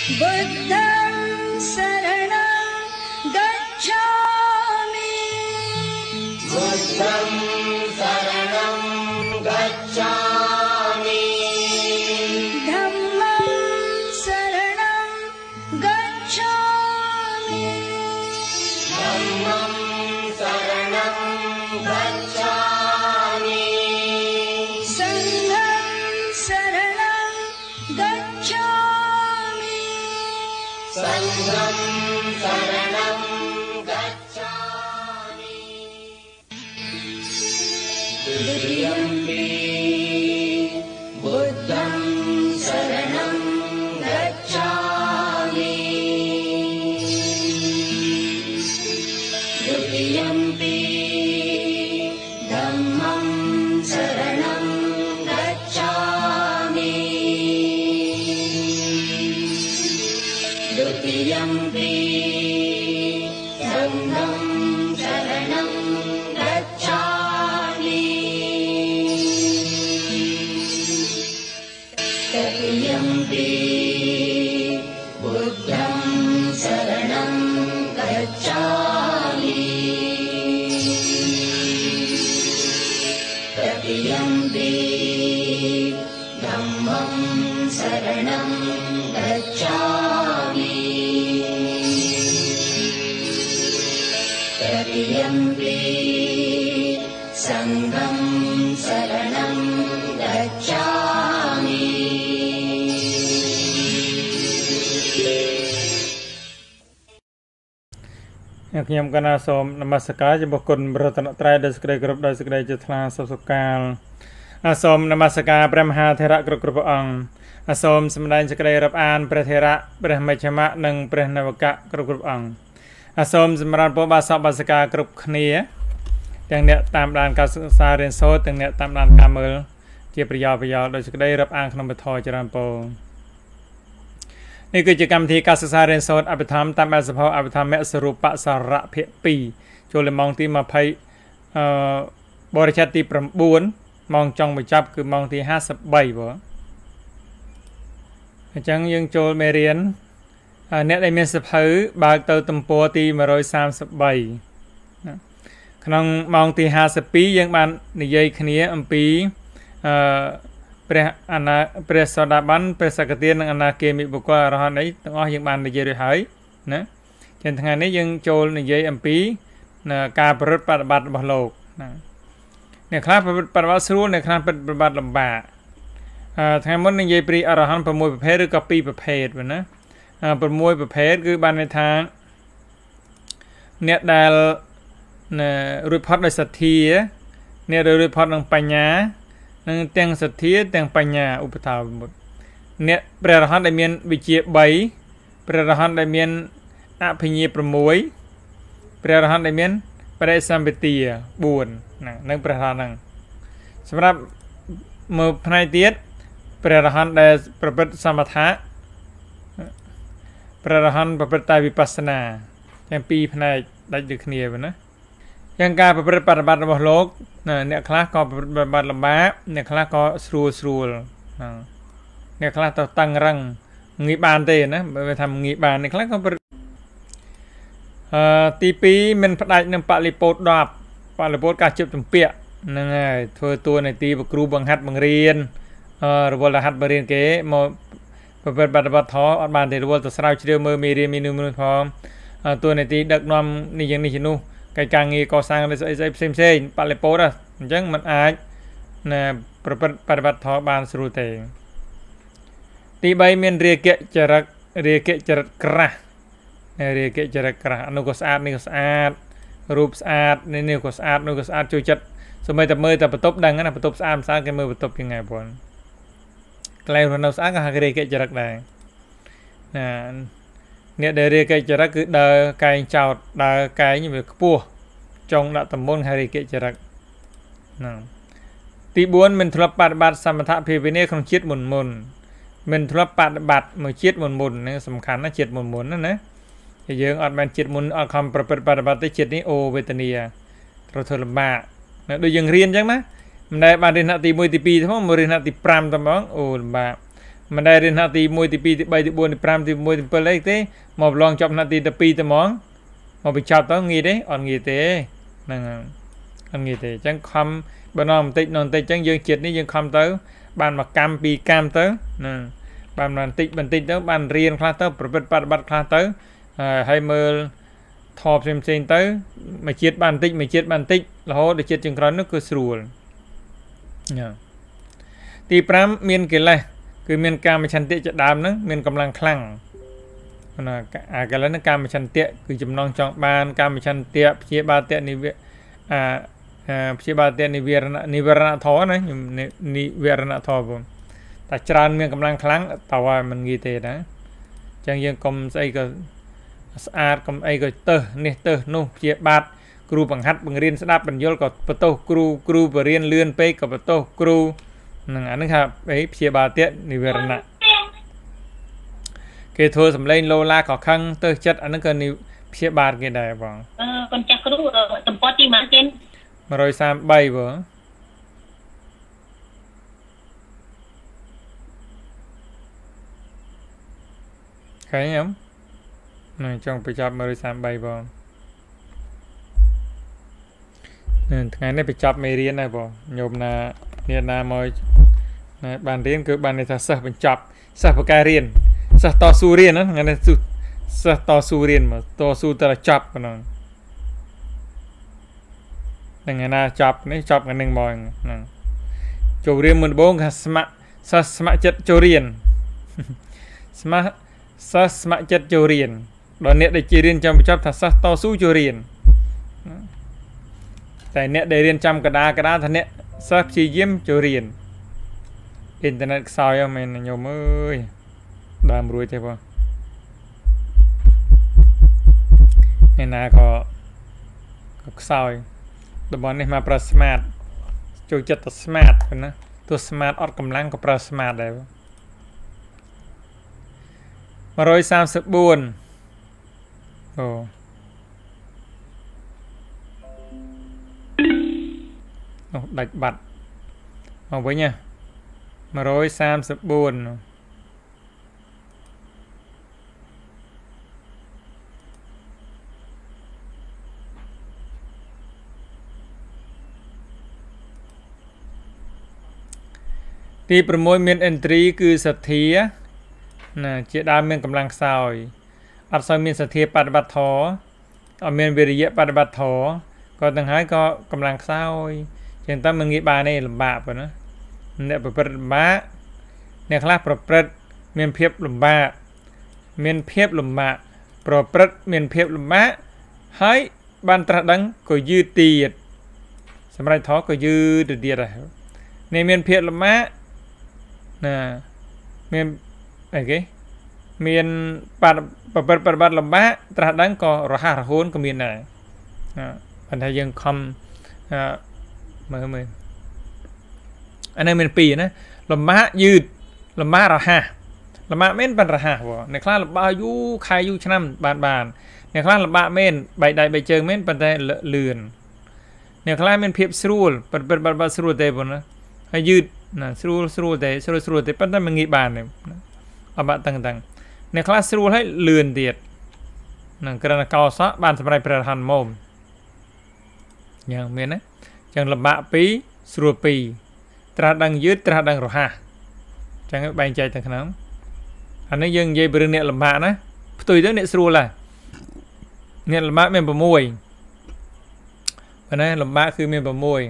बुद्धं शरणं गच्छामि बुद्धं शरणं गच्छामि धम्मं शरणं गच्छामि धम्मं शरणं गच्छामि संघं शरणं गच्छामि संघं शरणं गच्छामि द्वितीयम्पि बुद्धं शरणं गच्छामि द्वितीयम्पि धम्मं शरणं गच्छामि द्वितीयम्पि संघं शरणं गच्छामि तृतीयम्पि बुद्धं शरणं गच्छामि तृतीयम्पि धम्मं शरणं गच्छामि तृतीयम्पि संघं शरणं गच्छामि ខ្ញុំកណាសូមនមស្ការចំពោះគុណរតនត្រ័យដែលសេចក្តីគោរពដោយសេចក្តីជ្រះថ្លាសុខសុកាលសូមនមស្ការព្រះមហាថេរៈគ្រប់ព្រះអង្គសូមសម្ដែងសេចក្តីរាប់អានព្រះថេរៈព្រះមជ្ឈិមៈនិងព្រះនវកៈគ្រប់ព្រះអង្គសូមសម្រាប់ពលបាសកបាសិកាគ្រប់គ្នាទាំងអ្នកតាមដានការសិក្សារៀនសូត្រទាំងអ្នកតាមដានការមើលជាប្រយោជន៍ដោយសេចក្តីរាប់អានក្នុងពធច្រើនពរនេះគឺជាកម្មវិធីការសិក្សារៀនសូត្រអភិធម្មតាមបែបសភៅអភិធម្មសរុបសារៈភាគ2ចូលម៉ោងទី20បរិច្ឆេទទី9ម៉ោងចុងបញ្ចប់គឺម៉ោងទី53បងអញ្ចឹងយើងចូលមេរៀនអ្នកដែលមានសភៅបើកទៅទំព័រទី133ក្នុងម៉ោងទី52យើងបាននិយាយគ្នាអំពីព្រះសោតាបានព្រះសក្កទានិងអនាគាមិបុគ្គលអរហន្តនេះទាំងអស់យើងបាននិយាយរួចហើយណាចឹងថ្ងៃនេះយើងចូលនិយាយអំពីការប្រព្រឹត្តបប្រតិបត្តិរបស់លោកណាអ្នកខ្លះប្រព្រឹត្តបប្រតិបត្តិស្រួលអ្នកខ្លះប្រព្រឹត្តបប្រតិបត្តិលំបាកថ្ងៃមុននិយាយពីអរហន្ត6ប្រភេទឬក៏2ប្រភេទណា6ប្រភេទគឺបានន័យថាអ្នកដែលរួចផុតដោយសទ្ធាអ្នកដែលរួចផុតនឹងបញ្ញានឹងទាំងសទ្ធាទាំងបញ្ញាឧបថាវិមុតអ្នកព្រះអរហន្តដែលមានវិជ្ជា3ព្រះអរហន្តដែលមានអភិញ្ញា6ព្រះអរហន្តដែលមានបរិសម្បទា4នឹងព្រះអរហន្តហ្នឹងសម្រាប់មើលផ្នែកទៀតព្រះអរហន្តដែលប្រព្រឹត្តសមថៈព្រះអរហន្តប្រព្រឹត្តតែវិបស្សនាទាំងពីរផ្នែកដាច់ដូចគ្នាប៉ុណ្ណាយ៉ាងការប្រព្រឹត្តបប្រតិបត្តិរបស់លោកអ្នកខ្លះក៏ប្រព្រឹត្តបប្រតិបត្តិលំបាកអ្នកខ្លះក៏ស្រួលអ្នកខ្លះទៅតឹងរឹងងាយបានទេណាបើថាងាយបានអ្នកខ្លះក៏ទី2មិនផ្ដាច់នឹងបលិពោត10បលិពោតការជិបចម្ពាក់ហ្នឹងហើយធ្វើតួនាទីបគ្រូបង្ហាត់បង្រៀនរវល់រហាត់បរៀនគេមកប្រព្រឹត្តបប្រតិបត្តិធម៌អត់បានទេរវល់ទៅស្រាវជ្រាវមើលមេរៀនមីនុមនុស្សផងតួនាទីដឹកនាំនេះយ៉ាងនេះជានោះកិច្ចការងារកសាងស្អីផ្សេងបលិពោតអញ្ចឹងมันអាចប្រព្រឹត្តបប្រតិបត្តិធម៌បានស្រួលទេទី3មានរាគៈចរិតក្រាស់រាគៈចរិតក្រាស់អានោះក៏ស្អាតនេះក៏ស្អាតរូបស្អាតនេះក៏ស្អាតនោះក៏ស្អាតជួយចិត្តសូម្បីតែមើលតែបន្ទប់ដឹងណាបន្ទប់ស្អាតគេមើលបន្ទប់យ៉ាងណាបងកន្លែងរស់នៅស្អាតក៏ហៅរាគៈចរិតដែរអ្នកដែលរាគៈចរិតគឺដើរកែងចោតដើរកែងវាខ្ពស់ចង់ដាក់តំមុនហៅរាគៈចរិតហ្នឹងទី4មិនធ្លាប់បប្រតិបត្តិសមថភាវនាក្នុងជាតិមុនមិនធ្លាប់បប្រតិបត្តិមួយជាតិមុនហ្នឹងសំខាន់ណាជាតិមុនណាយើងអត់មែនជាតិមុនអត់ខំប្រព្រឹត្តបប្រតិបត្តិទេជាតិនេះអូវេទនាត្រូវធ្វើលំបាកដូចយើងរៀនអញ្ចឹងណាមិនដែលបានរៀនថ្នាក់ទី1ទី2ទេមករៀនថ្នាក់ទី5តែហ្មងអូលំបាកมันได้เรียนนาทีมวยที่ปีที่ใบที่บนที่พรามที่มวยที่เปิดเล็กเต้มาลองจับนาทีที่ปีที่มองมาไปจับต้องงี้เด้อ่อนงี้เต้นั่งอ่อนงี้เต้จังคำบ้านนอนติจังยังเจ็ดนี่ยังคำเต้บ้านมากำปีกำเต้นั่งบ้านมันติบันติเต้บ้านเรียนคลาเต้ประพฤติปฏิบัติคลาเต้ให้เมื่อทอบเซนเต้มาเจ็ดบ้านติมาเจ็ดบ้านติแล้วเดี๋ยวเจ็ดจึงครั้งนึกคือสรูลตีพรามเมียนเกล้คือเมียนการมาชันเตะจะดามนะเมียนกำลังคลั่งนะกันแล้วนะการมาชันเตะคือจำนองจองบานการมาชันเตะเพียบาเตะนิเวเพียบาเตะนิเวรณะทอนะนิเวรณะทอผมแต่จานเมียนกำลังคลั่งแต่ว่ามันกีเตนะจังยังกลมไอ้ก็สะอาดกลมไอ้ก็เตอเนี่ยเตอนู่เพียบาครูบังคับบังเรียนสนับบังยลกับประตูครูไปเรียนเลื่อนไปกับประตูครูนั่นอันนั้นครับไอ้เพียบาเตะนิเวรณะเกทัวสำเร็จโลลาขอคังเตอจัดอันนั้นก็นิเพียบาเกได้บ้างคนจักรู้ตำปอที่มาเช่นมาโรยสามใบบ่ใครยังนั่นจงไปจับมาโรยสามใบบ่นั่นไงได้ไปจับไม่เรียนได้บ่โยมนาเนี่ยนามอยบ้านเรียนคือบ้านในทศเป็นจับสะประการเรียนสะต่อสู้เรียนนะงั้นสุดสะต่อสู้เรียนมาต่อสู้แต่ละจับกันนั่นดังนั้นจับนี่จับกันหนึ่งบ่อยนั่นโจเรียนมันโบงค่ะสมัครจัดโจเรียนสมัครจัดโจเรียนตอนเนี้ยได้เรียนจำไปจับถ้าสะต่อสู้โจเรียนแต่เนี้ยได้เรียนจำกระดาท่านเนี้ยสักชีเยี่ยมโจเรียนอินเทอร์เน็ตซอยเอามันโยมเอ้ยดามรวยใช่ปะเนี่ยนะก็ซอยตัวบอลนี่มาประสมาร์ทโจจัดตัวสมาร์ทนะตัวสมาร์ทอดกำลังกับประสมาร์ทได้ปะมา130บุญโอ้ดักบัตรเอาไว้เนี่ยมา130บุญที่ประมวลเมียนเอนทรีคือสัตย์นะเจดาเมียนกำลังซอยอัดซอยเมียนสัตย์ปฏิบัติทอเอาเมียนวิริยะปฏิบัติทอก็ต่างหากก็กำลังซอยเช่นตั้งมึงงี้บาในลำบากปะนะเนี่ยประพฤติบ้าเนี่ยคลาประพฤติเมียนเพียบลำบากเมียนเพียบลำบากประพฤติเมียนเพียบลำบากให้บันตรดังก็ยืดตีดสมัยท้อก็ยืดเดียดในเมียนเพียบลำบากนะเมียนอะไรเมียนประพฤติปฏิบัติลำบากตรดังก็ระหะระโหนก็เมียนไหนปัญหายังคำมืออันนั้นเป็นปีนะลำบากยืดลำบากระหะลำบากเม่นเป็นระหะวะในคลาสลำบากยูใครยูชนะบานในคลาสลำบากเม่นใบใดใบเจิงเม่นเป็นแต่เลื่อนในคลาสเม่นเพียบสรูลเป็นบาสรูลเตปนะให้ยืดนะสรูลเตเป็นแต่มันงี้บานเนี่ยลำบากต่างๆในคลาสสรูลให้เลื่อนเดียดนั่นกระนั้นเกาซะบานสมัยประธานโมมอย่างเมียนนะจังลำบากปีสรูปีตราดังยืดตราดังรหะจังใบใจต่างนั้นอันนี้ยังยัยบริเนลำบากนะตุยตัวเนสรูล่ะเนลำบากเป็นประมวยเพราะนั้นลำบากคือเป็นประมวย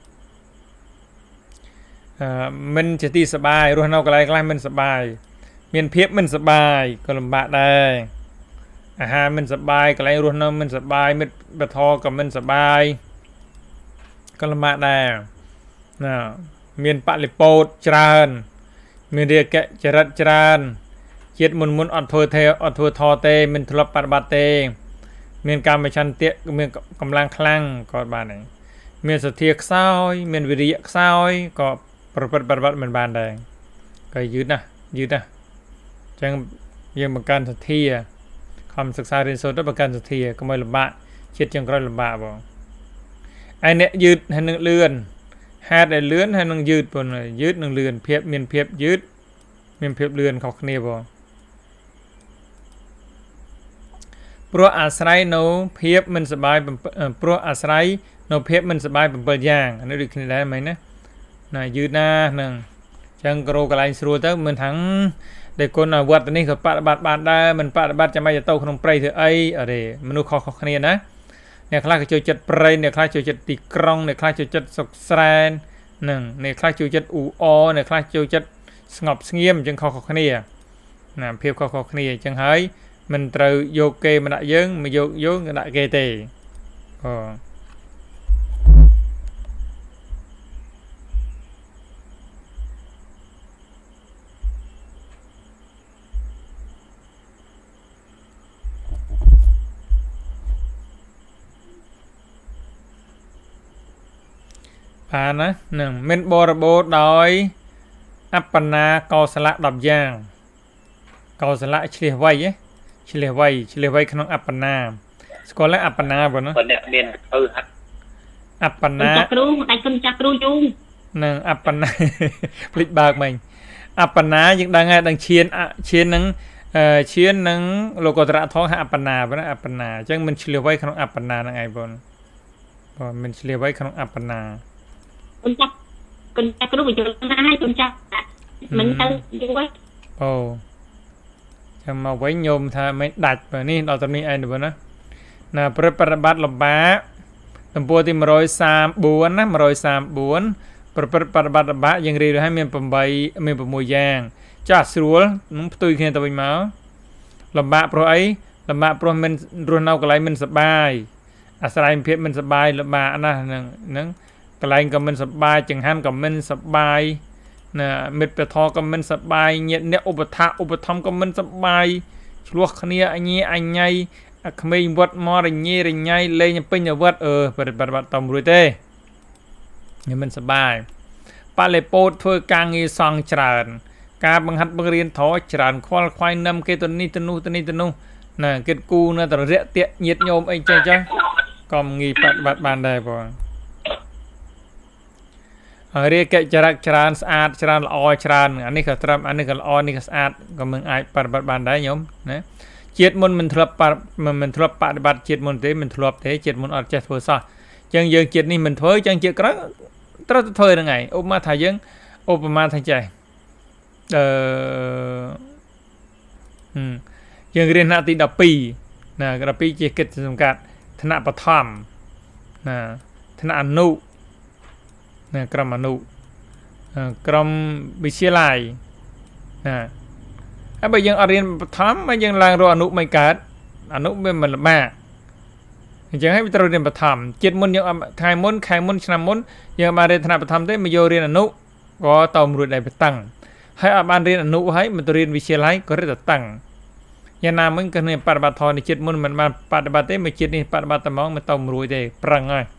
มันจะตีสบายรู้เราก็ไรก็ไรมันสบายเมียนเพียบมันสบายก็ลำบากได้อาหารมันสบายก็ไรรู้เรามันสบายมันบะทอกับมันสบายก็ลำบากได้นะเมียนปะลิโปดจานเมียนเรียกแกะจรัดจานเจ็ดมุนอดทัวเทอดทัวทอเตเมียนทุลปัดบาเตเมียนการไม่ชันเตะเมียนกำลังคลั่งก็บ้านไหนเมียนสเทียกซ้อยเมียนวิริยะซ้อยก็ประปัดบัดเหมือนบ้านแดงก็ยืดนะจังยังประกันสเทียคำศึกษาเรียนโซดประกันสเทียก็ไม่ลำบากเช็ดจังก็ลำบากบ่ไอเนี้ยยืดให้หนึ่งเลื่อนหาได้เลื่อนให้หนึ่งยืดบนเลยยืดหนึ่งเลื่อนเพียบเมียนเพียบยืดមានភាពលឿនខុសគ្នាបងព្រោះអាស្រ័យនៅភាពមិនសบายព្រោះអាស្រ័យនៅភាពមិនសบาย7យ៉ាងអានេះដូចគ្នាដែរមែនណាណាយឺតណាហ្នឹងចឹងក្រោកន្លែងស្រួលទៅមិនថាំងដែលគុណវត្តនេះក៏បប្រតិបត្តិបានដែរមិនបប្រតិបត្តិចាំបាច់ទៅក្នុងព្រៃធ្វើអីអរេមនុស្សខុសគ្នាណាអ្នកខ្លះក៏ចូលចិត្តព្រៃអ្នកខ្លះចូលចិត្តទីក្រុងអ្នកខ្លះចូលចិត្តសុខស្រែនហ្នឹងអ្នកខ្លះចូលចិត្តអ៊ូអអ្នកខ្លះចូលចិត្តស្ងប់ស្ងៀមអញ្ចឹងខុសគ្នាណាភាពខុសគ្នាអញ្ចឹងហើយមិនត្រូវយកគេមកដាក់យើងមកយកយើងដាក់គេទេអូបានណានឹងមានបរិបូរដោយអបណាកោសលៈ10យ៉ាងកោសលៈឆ្លៀសវៃឆ្លៀសវៃក្នុងអបណាស្គាល់ទេអបណាបងណាអ្នកមានហាត់អបណាចាក់គ្រូតែគុណចាក់គ្រូយូរនឹងអបណាភ្លេចបើកមិញអបណាយើងដឹងហើយដឹងឈាននឹងលោកតរៈធងហអបណាបងណាអបណាអញ្ចឹងមិនឆ្លៀសវៃក្នុងអបណាហ្នឹងឯងបងមិនឆ្លៀសវៃក្នុងអបណាគុណចាក់គ្រូបញ្ចូលណាឲ្យគុណចាក់មិនទៅយូរអូចាំមកវិញញោមថាមិនដាច់បើនេះដល់ទៅនេះឯងទៅណាណាប្រតិបត្តិលំបាកទំព័រទី134ណា134ប្រតិបត្តិលំបាកយើងរៀបឲ្យមាន8មាន6យ៉ាងចាស់ស្រួលនឹងផ្ទុយគ្នាទៅវិញមកលំបាកព្រោះអីលំបាកព្រោះមិនរស់នៅកន្លែងមិនសបាយអាស្រ័យភាពមិនសបាយលំបាកណាស់ហ្នឹងកន្លែងក៏មិនសបាយចង្ហាន់ក៏មិនសបាយណាមិត្តពធក៏មិនសបាយញាតិអ្នកឧបត្ថម្ភក៏មិនសបាយឆ្លោះគ្នាអញអញៃក្មេងវត្តមករញ៉េរញ៉ៃលេងពេញវត្តបរិបត្តិតំរួយទេខ្ញុំមិនសបាយបលិពោតធ្វើការងារសង់ច្រើនការបង្ហាត់បង្រៀនធរច្រើនខ្វល់ខ្វាយនឹមគេទៅនេះទៅនោះណាគិតគូនៅតរៈតាកញាតញោមអីចឹងក៏ងាយបប្រតិបត្តិបានដែរបងរាកិច្ចចរិតច្រើនស្អាតច្រើនល្អច្រើនអានេះក៏ត្រឹមអានេះក៏ល្អនេះក៏ស្អាតក៏មិនអាចបប្រតិបត្តិបានដែរញោមណាជាតិមុនមិនធ្លាប់បប្រតិបត្តិជាតិមុនទេមិនធ្លាប់ទេជាតិមុនអត់ចេះធ្វើសោះអញ្ចឹងយើងជាតិនេះមិនធ្វើអញ្ចឹងជាតិក្រោយត្រូវទៅធ្វើហ្នឹងឯងឧបមាថាយើងឧបមាថាចេះយើងរៀនថ្នាក់ទី12ណា12ជាកិច្ចសង្កាត់ថ្នាក់បឋមណាថ្នាក់អនុណាក្រុមអនុក្រុមវិទ្យាល័យណាហើយបើយើងអត់រៀនបឋមមកយើងឡើងរកអនុមិនកើតអនុវាមិនលំបាកអញ្ចឹងហើយត្រូវរៀនបឋមជាតិមុនយើងខែមុនឆ្នាំមុនយើងបានរៀនថ្នាក់បឋមទេមកយករៀនអនុក៏តមរួចដែរបតឹងហើយអត់បានរៀនអនុហើយមកទៅរៀនវិទ្យាល័យក៏រៀនតឹងយ៉ាងណាមិញក៏នេះបប្រតិបត្តិធម៌នៃជាតិមុនមិនបានបប្រតិបត្តិទេមកជាតិនេះបប្រតិបត្តិតែហ្មងមិនតមរួចទេប្រឹងហើយ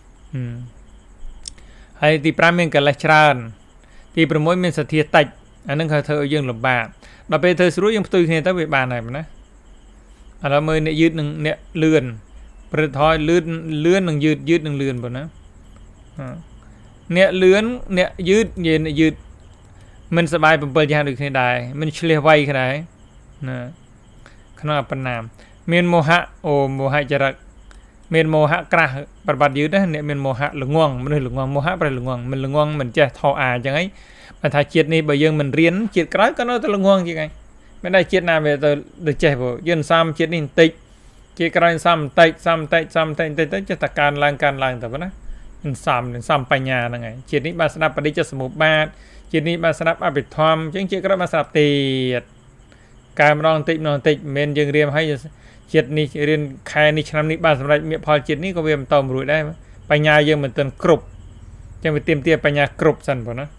ហើយទី5មានកលេសច្រើនទី6មានសទ្ធាតិចអានឹងគេធ្វើឲ្យយើងលំបាកដល់ពេលធ្វើស្រួលយើងផ្ទុយគ្នាទៅវាបានហើយណាឥឡូវមើលអ្នកយឺតនិងអ្នកលឿនប្រតិថយលឿននិងយឺតនិងលឿនបងណាអ្នកលឿនអ្នកយឺតនិយាយអ្នកយឺតមិនសបាយ7យ៉ាងដូចគ្នាដែរមិនឆ្លៀសវៃគ្នាដែរណាក្នុងអបណាមមានមោហៈមោហៈចរិតមានមោហៈក្រាស់ប្របាត់យឺតណាអ្នកមានមោហៈល្ងងមនុស្សល្ងងមោហៈប្រល្ងងមិនល្ងងមិនចេះថោអាអញ្ចឹងហីបើថាជាតិនេះបើយើងមិនរៀនជាតិក្រោយក៏នៅតែល្ងងជាងហីមិនដែរជាតិណាវាទៅចេះព្រោះយើងសំជាតិនេះបន្តិចជាតិក្រោយសំបន្តិចទៅចេះតែកើនឡើងទៅប៉ុណ្ណាសំបញ្ញាហ្នឹងហើយជាតិនេះបានស្ដាប់បដិជ្ជសមុប្បាតជាតិនេះបានស្ដាប់អភិធម្មអញ្ចឹងជាតិក្រោយបានស្ដាប់ទៀតកើម្ដងបន្តិចមិនមែនយើងរៀនឲ្យជាតិនេះរៀនខែនេះឆ្នាំនេះបានសម្រេចមេផលជាតិនេះក៏វាមិនតមរួចដែរបញ្ញាយើងមិនទាន់គ្រប់អញ្ចឹងវាទាមទារបញ្ញាគ្រប់សិនប៉ុណ្ណា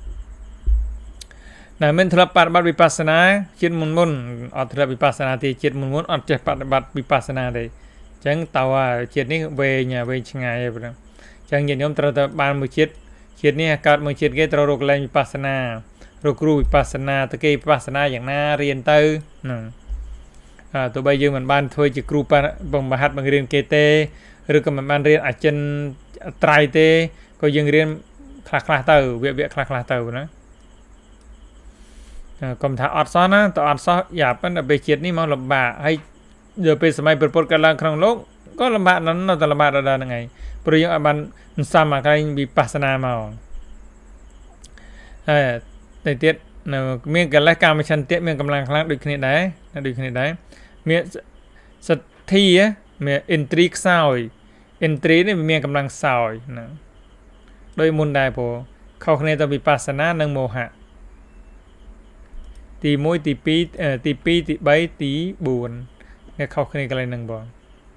ណាមិនធ្លាប់បប្រតិបត្តិវិបស្សនាជាតិមុនអត់ធ្លាប់វិបស្សនាទេជាតិមុនអត់ចេះបប្រតិបត្តិវិបស្សនាទេអញ្ចឹងតើជាតិនេះវែងឆ្ងាយហើយប៉ុណ្ណាអញ្ចឹងញាតិញោមត្រូវតែបានមួយជាតិនេះកើតមួយជាតិគេត្រូវរកលែងវិបស្សនារកគ្រូវិបស្សនាទៅគេវិបស្សនាយ៉ាងណារៀនទៅហ្នឹងទោះបីយើងមិនបានធ្វើជាគ្រូបង្ហាត់បង្រៀនគេទេឬក៏មិនបានរៀនអចិន្ត្រៃយ៍ទេក៏យើងរៀនខ្លះទៅវគ្គខ្លះទៅណាកំថាអត់សោះណាតើអត់សោះយ៉ាប៉ុន្តែពេលជាតិនេះមកលំបាកហើយយកពេលសម័យប្រពុតកើតឡើងក្នុងលោកក៏លំបាកនៅតែលំបាកដដែលហ្នឹងឯងព្រោះយើងអាចបានសំអាកន្លែងវិបស្សនាមកហើយតែទៀតនៅមានកលេសកាមឆន្ទៈមានកម្លាំងខ្លាំងដូចគ្នាដែរមានសទ្ធាមានឥន្ទ្រីខ្សោយឥន្ទ្រីនេះមានកម្លាំងខ្សោយណាដោយមុនដែរព្រោះខុសគ្នាទៅវិបស្សនានិងមោហៈទី1ទី2ទី2ទី3ទី4នេះខុសគ្នាកន្លែងហ្នឹងបង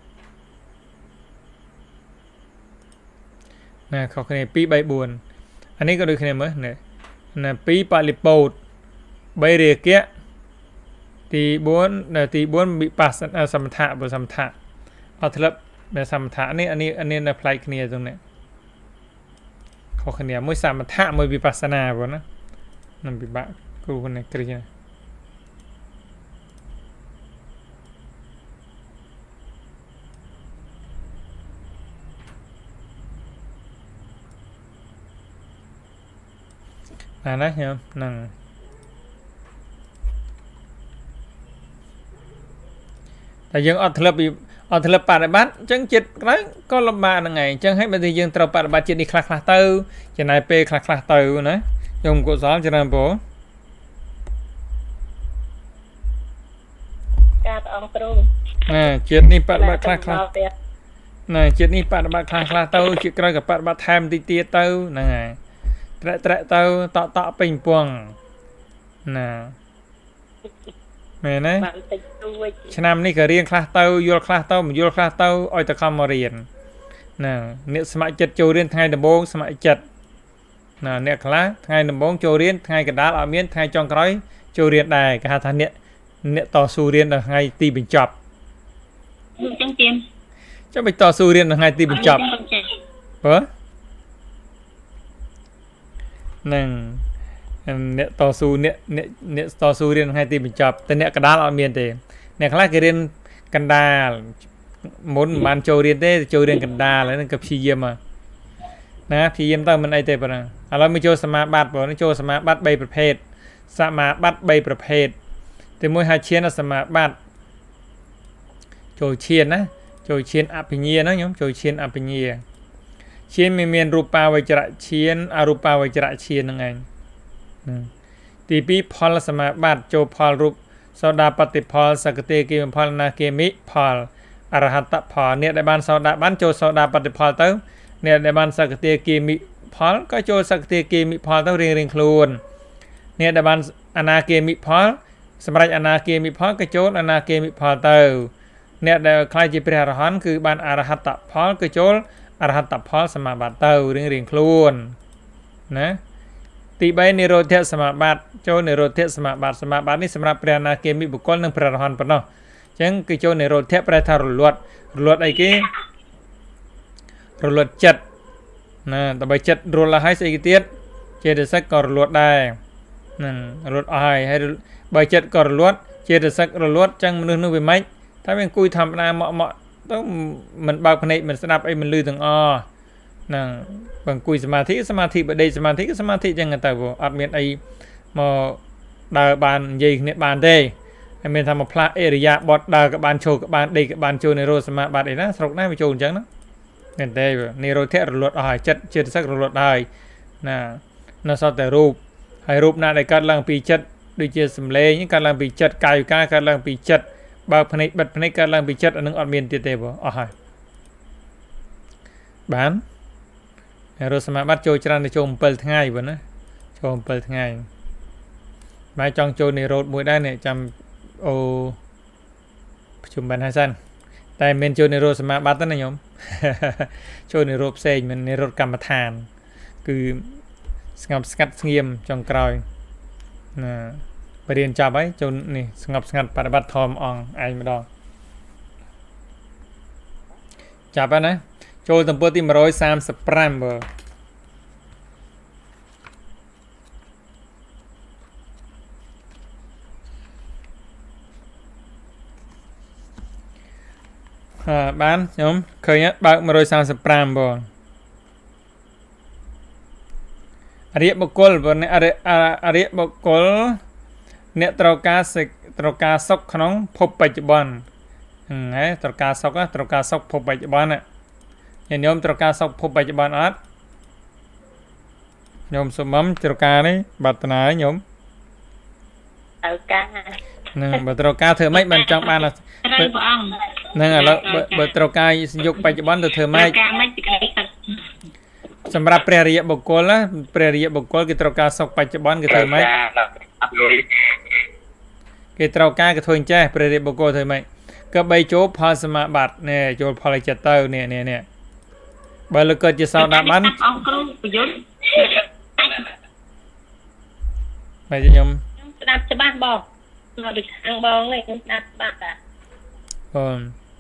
ណាខុសគ្នា2 3 4អានេះក៏ដូចគ្នាមើលណា2បលិពោត3រាគៈទី4ទី4វិបស្សនាសមថៈបើសមថៈអត់ធ្លាប់តែសមថៈនេះអានេះនៅផ្លែកគ្នាតรงនេះខុសគ្នាមួយសមថៈមួយវិបស្សនាបងណានឹងពិបាកគ្រូនេះគ្រីណាណាខ្ញុំហ្នឹងតែយើងអត់ធ្លាប់បដិបត្តិអញ្ចឹងចិត្តក្រោយក៏លំបាកហ្នឹងឯងអញ្ចឹងហើយបើយើងត្រូវបដិបត្តិចិត្តនេះខ្លះទៅចំណាយពេលខ្លះទៅណាខ្ញុំកុសលច្រើនពោការព្រះអង្គគ្រូជាតិនេះបដិបត្តិខ្លះណាជាតិនេះបដិបត្តិខ្លះទៅជាតិក្រោយក៏បដិបត្តិថែមតិចទៀតទៅហ្នឹងហើយត្រាក់ទៅតក់ពេញពងណាមែនទេឆ្នាំនេះក៏រៀនខ្លះទៅយល់ខ្លះទៅមិនយល់ខ្លះទៅឲ្យតែខំមករៀនណាអ្នកស្ម័គ្រចិត្តចូលរៀនថ្ងៃដំបូងស្ម័គ្រចិត្តណាអ្នកខ្លះថ្ងៃដំបូងចូលរៀនថ្ងៃកណ្ដាលអត់មានថ្ងៃចុងក្រោយចូលរៀនដែរគេហៅថាអ្នកតស៊ូរៀនដល់ថ្ងៃទីបញ្ចប់ចឹងទៀតចាំមិនតស៊ូរៀនដល់ថ្ងៃទីបញ្ចប់បើនឹងអ្នកតស៊ូអ្នកតស៊ូរៀនថ្ងៃទីបញ្ចប់តែអ្នកកណ្ដាលអត់មានទេអ្នកខ្លះគេរៀនកណ្ដាលមុនមិនបានចូលរៀនទេចូលរៀនកណ្ដាលហើយនឹងក៏ព្យាយាមណាព្យាយាមទៅមិនអីទេប៉ុណ្ណាឥឡូវមកចូលសមាបត្តិបងចូលសមាបត្តិ3ប្រភេទសមាបត្តិ3ប្រភេទទី1ហៅឈានសមាបត្តិចូលឈានណាចូលឈានអភិញ្ញាណាខ្ញុំចូលឈានអភិញ្ញាឈានមានរូបាវចរៈឈានអរូបាវចរៈឈានហ្នឹងឯងទី2ផលសមាបត្តិចូលផលរូបសោដាបតិផលសកតេគិមផលណាគិមិផលអរហតផលអ្នកដែលបានសោដាបានចូលសោដាបតិផលទៅអ្នកដែលបានសកតេគិមិផលក៏ចូលសកតេគិមិផលទៅរៀងខ្លួនអ្នកដែលបានអនាគិមិផលសម្រាប់អនាគិមិផលក៏ចូលអនាគិមិផលទៅអ្នកដែលខ្លាយជាព្រះអរហន្តគឺបានអរហតផលក៏ចូលអរហតផលសមាបត្តិទៅរៀងខ្លួនណាទី3និរោធសមាបត្តិចូលនិរោធសមាបត្តិនេះសម្រាប់ព្រះអនាគមិបុគ្គលនិងព្រះអរហន្តប៉ុណ្ណោះអញ្ចឹងគឺចូលនិរោធប្រែថារលត់អីគេរលត់ចិត្តណាដើម្បីចិត្តរលត់ហើយស្អីគេទៀតចេតសិកក៏រលត់ដែរហ្នឹងរលត់អស់ហើយបើចិត្តក៏រលត់ចេតសិករលត់អញ្ចឹងមនុស្សនោះវាម៉េចថាវាអង្គុយធម្មតាមកទៅមិនបើកភ្នែកមិនស្ដាប់អីមិនឮទាំងអស់ហ្នឹងបើអង្គុយសមាធិបើដេកសមាធិក៏សមាធិអញ្ចឹងទៅអត់មានអីមកដើរបាននិយាយគ្នាបានទេហើយមានថាមកផ្លាស់អេរិយាបថដើរក៏បានចូលក៏បានដេកក៏បានចូលនិរោធសមាបត្តិអីណាស្រុកណាវាចូលអញ្ចឹងណាមែនទេនិរោធរលត់អស់ហើយចិត្តចេតសិករលត់ហើយណានៅសតតែរូបហើយរូបណាដែលកើតឡើងពីចិត្តដូចជាសម្លេងកើតឡើងពីចិត្តកាយវិការកើតឡើងពីចិត្តបើភ្នែកបិទភ្នែកកើតឡើងពីចិត្តអានឹងអត់មានទៀតទេបងអស់ហើយបានរសមាបត្តិចូលច្រើនទៅចូល7ថ្ងៃបងណាចូល7ថ្ងៃម៉ែចង់ចូលនិរោធមួយដែរនេះចាំអូប្រជុំបានហើយសិនតែមិនចូលនិរោធសមាបត្តិទេណាខ្ញុំចូលនិរោធផ្សេងមិននិរោធកម្មដ្ឋានគឺស្ងប់ស្ងាត់ស្ងៀមចុងក្រោយណាបរៀនចាប់ហើយចូលនេះស្ងប់ស្ងាត់បប្រតិបត្តិធម៌អង្គឯងម្ដងចាប់ហើយណាចូលទំព័រទី135បើបានខ្ញុំឃើញបើក135បងអរិយបុគ្គលបងអរិយបុគ្គលអ្នកត្រូវការសុខក្នុងភពបច្ចុប្បន្នហើយត្រូវការសុខត្រូវការសុខភពបច្ចុប្បន្នញាតិញោមត្រូវការសុខភពបច្ចុប្បន្នអត់ញោមសុំមត្រូវការនេះបាត់ណាញោមត្រូវការនឹងបើត្រូវការធ្វើម៉េចបានចង់បានត្រូវព្រះអង្គហ្នឹងឥឡូវបើត្រូវការយុគបច្ចុប្បន្នទៅធ្វើម៉េចការម៉េចសេចក្តីទឹកសម្រាប់ព្រះរាជបុគ្គលណាព្រះរាជបុគ្គលគេត្រូវការសុខបច្ចុប្បន្នគេធ្វើម៉េចគេត្រូវការគេធ្វើអញ្ចេះព្រះរាជបុគ្គលធ្វើម៉េចក៏បីចូលផលសមាបត្តិនេះចូលផលចិត្តទៅនេះបើលើកកើតជាសោដាបានអង្គគ្រូប្រយុទ្ធហើយខ្ញុំស្ដាប់ច្បាស់បងមកពីខាងបងនេះស្ដាប់ច្បាស់តាបង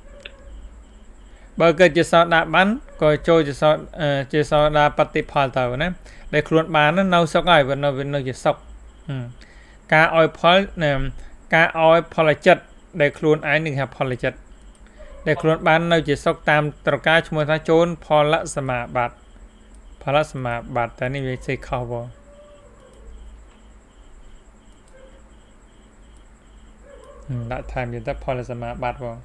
បើកើតជាសោដាបានក៏ចូលជាសោដាបតិផលទៅណាដែលខ្លួនបាននៅសុខហើយវានៅជាសុខការឲ្យផលការឲ្យផលចិត្តដែលខ្លួនឯងនឹងហៅផលចិត្តដែលខ្លួនបាននៅជាសុខតាមត្រការឈ្មោះថាចូលផលសមាបត្តិតែនេះវាសេខុសបងដាក់ថែមទៀតទៅផលសមាបត្តិបង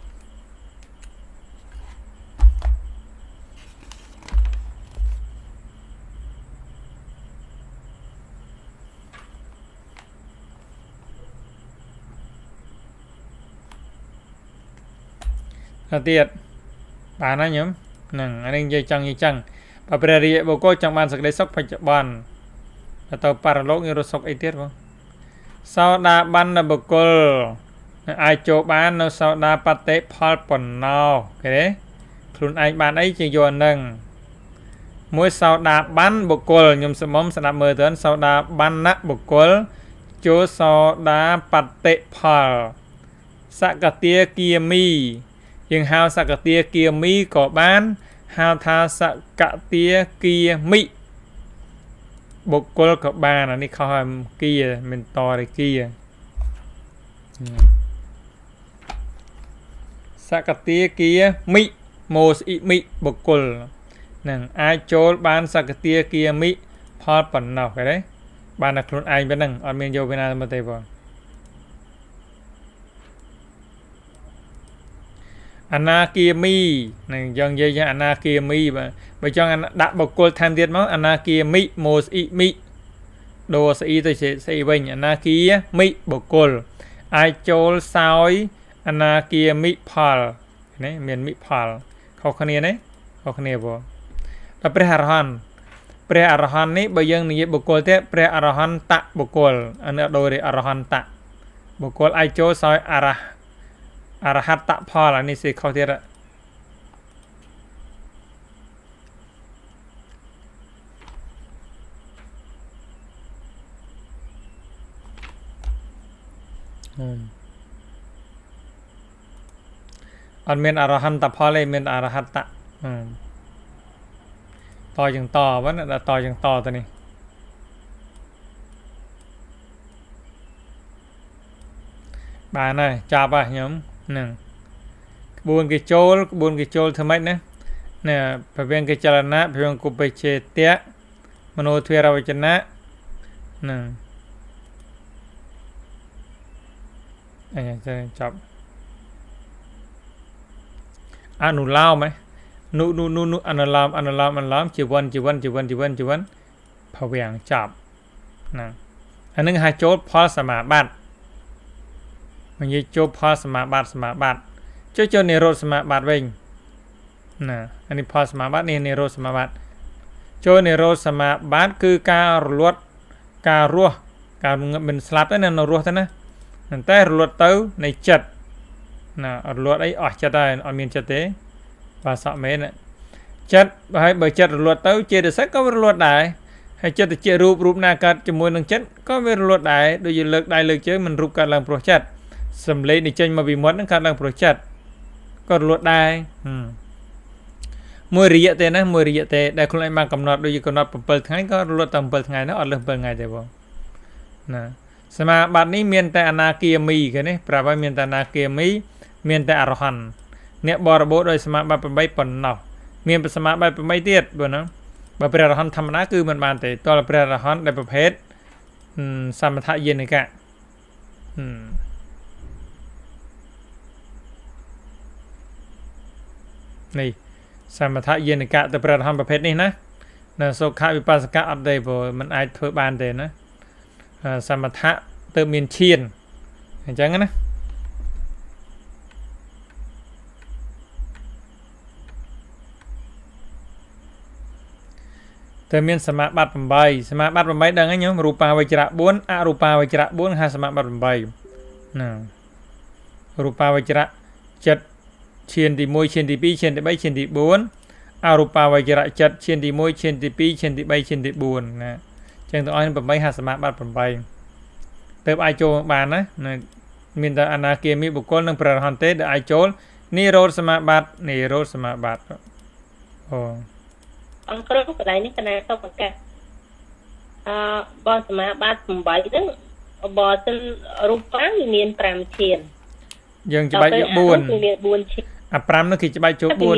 ទៀតបានណាញោមហ្នឹងអានេះនិយាយចឹងបើព្រះរាជបុគ្គលចង់បានសេចក្តីសុខបច្ចុប្បន្នទៅបរលោកនិរោធសុខអីទៀតបងសោដាបានបុគ្គលអាចចូលបាននៅសោដាបតិផលប៉ុណ្ណោះគេទេខ្លួនឯងបានអីជាយកនឹងមួយសោដាបានបុគ្គលខ្ញុំសំមុំស្ដាប់មើលទៅសោដាបានណបុគ្គលចូលសោដាបតិផលសកតាគាមីយើងហៅសកតាគាមីក៏បានហៅថាសកតាគាមិបុគ្គលក៏បានអានេះខុសគាមិនតរគាសកតាគាមិម៉ូសអ៊ីមិបុគ្គលនឹងអាចចូលបានសកតាគាមិផលប៉ុណ្ណោះគេទេបានតែខ្លួនឯងប៉ុណ្ណឹងអត់មានយកពីណាមកទេបងអនាគាមីនឹងយើងនិយាយអនាគាមីបើចង់ដាក់បុគ្គលថែមទៀតមកអនាគាមិម៉ូសអ៊ីមិដូស្អ៊ីទៅស្អីវិញអនាគាមិបុគ្គលអាចចូលសោយអនាគាមិផលនេះមានមិផលខុសគ្នាទេខុសគ្នាបងដល់ព្រះអរហន្តនេះបើយើងនិយាយបុគ្គលទៀតព្រះអរហន្តបុគ្គលអានេះដូចអរហន្តបុគ្គលអាចចូលសោយអរហត្តផលអានេះសេខុសទៀតអត់មានអរហន្តផលទេមានអរហត្តតជាងតវិញដល់តជាងតទៅនេះបានហើយចាប់ហើយខ្ញុំហ្នឹងក្បួនគេចូលធ្វើម៉េចណាប្រវេងគេចលនាប្រវេងគុបេជេតៈមនោទ្វេរវចនៈហ្នឹងអញ្ចឹងចាប់អនុឡោមនុអនុឡោមជីវិនភវាំងចាប់ហ្នឹងអានឹងហៅចូលផលសមាបត្តិនិយាយចូលផលសមាបត្តិចូលនិរោធសមាបត្តិវិញណាអានេះផលសមាបត្តិនេះនិរោធសមាបត្តិចូលនិរោធសមាបត្តិគឺការរលត់ការរស់ការមិនស្លាប់ទេនៅរស់ទេណាតែរលត់ទៅនៃចិត្តណារលត់អីអស់ចិត្តហើយអត់មានចិត្តទេបាទសក់មែនចិត្តហើយបើចិត្តរលត់ទៅចេតសិកក៏រលត់ដែរហើយចិត្តជារូបណាកើតជាមួយនឹងចិត្តក៏វារលត់ដែរដូចជាលើកដៃលើកជើងមិនរូបកើតឡើងព្រោះចិត្តសំឡេងនេះចេញមកពីមាត់នឹងកើតឡើងព្រោះចិត្តក៏រលត់ដែរមួយរយៈទេណាមួយរយៈទេដែលខ្លួនឯងបានកំណត់ដូចជាកំណត់7ថ្ងៃក៏រលត់តែ7ថ្ងៃនោះអត់លើស7ថ្ងៃទេបងណាសមាបត្តិនេះមានតែអនាគាមីគេនេះប្រាប់ឲ្យមានតែអនាគាមីមានតែអរហន្តអ្នកបរិបូរដោយសមាបត្តិ8ប៉ុណ្ណោះមានសមាបត្តិ8ទៀតបងណាបើព្រះអរហន្តធម្មតាគឺមិនបានទេតើព្រះអរហន្តដែលប្រភេទសមថយេនិកៈนี่สมถะเย็นกะแต่ประธานประเภทนี้นะนะโสขวิปัสสกะอัปเดตบ่มันอาจเพิ่มบานเดนะสมถะเติมมีนเชียนอย่างจังนะเติมมีนสมาบัติบำไบสมาบัติบำไบดังนั้นรูปาวิจระบุญอรูปาวิจระบุญหาสมาบัติบำไบนะรูปาวิจระจัดเชียนที่มวยเชียนที่ปีเชียนที่ใบเชียนที่บุญอรูปาวิจระจัดเชียนที่มวยเชียนที่ปีเชียนที่ใบเชียนที่บุญนะจังตัวอ้อยบำไบหาสมาบัติบำไบเติมไอโจบานนะมีแต่อนาเกมีบุคคลนึงประหารเตะไอโจนี่โรสมาบัตินี่โรสมาบัติโอ้อังกฤษก็ได้นี่ขนาดต้องประกาศบอสมาบัติใบนั้นบอสรูปร่างมีนปรามเชียนยังจะใบยกบุญปรามนั่นคือจะใบโจบุญ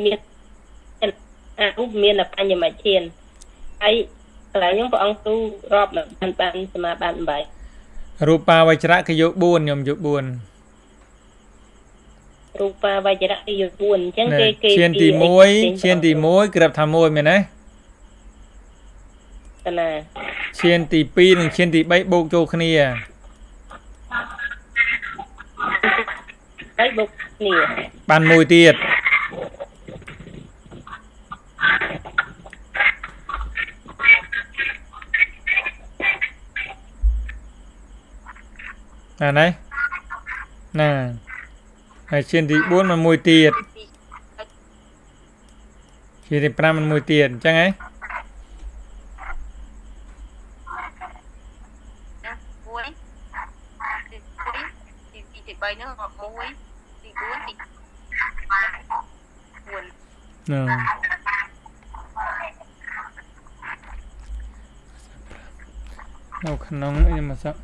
รูปมีนปัญญามาเชียนไอ้อะไรยังพออังตู้รอบแบบปันสมาบัติใบรูปาวิจระคือยกบุญยมยกบุญรูปาวิจระคือยกบุญจังเกเชียนตีมวยเชียนตีมวยเกือบทำมวยไหมนะเชียนตีปีหนึ่งเชียนตีใบโบกโจคเนียใบโบกเนียปันมวยเตียดไหนน่ะเชียนที่บุญมันมวยเตียดเชียนที่ปรามันมวยเตียดจังไงเอาขนมนี่มาสัก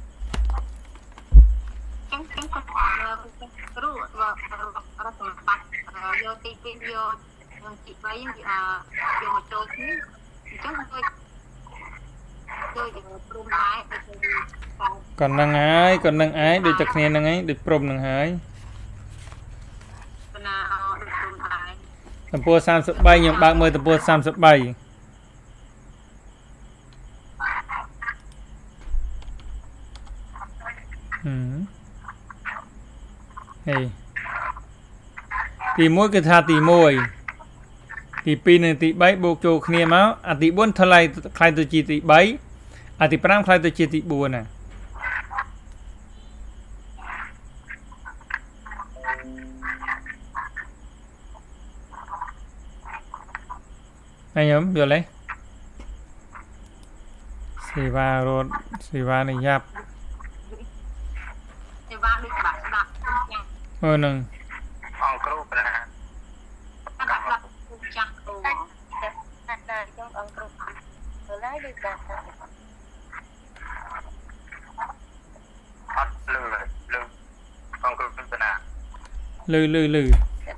รู้ว่าเราสมัครโยติเป็นโยจิตไว้โยมาโจทย์นี้จังเลยโดยปรุงไม้ก่อนนั่งไอ้โดยจักเนียนนั่งไอ้โดยปรุงนั่งไอ้ตะปู30 ใบยังบางมือตะปู30 ใบนี่ตีมวยคือทาตีมวยตีปีหนึ่งตีใบโบกโจคเนียมาอติบุญทลายคลายตัวจีตีใบอติปรามคลายตัวจีตีบัวน่ะไอ้ยมเดี๋ยวเลยสีวาโรดสีวาในยับหนึ่งองกรุ๊ปนะฮะลือ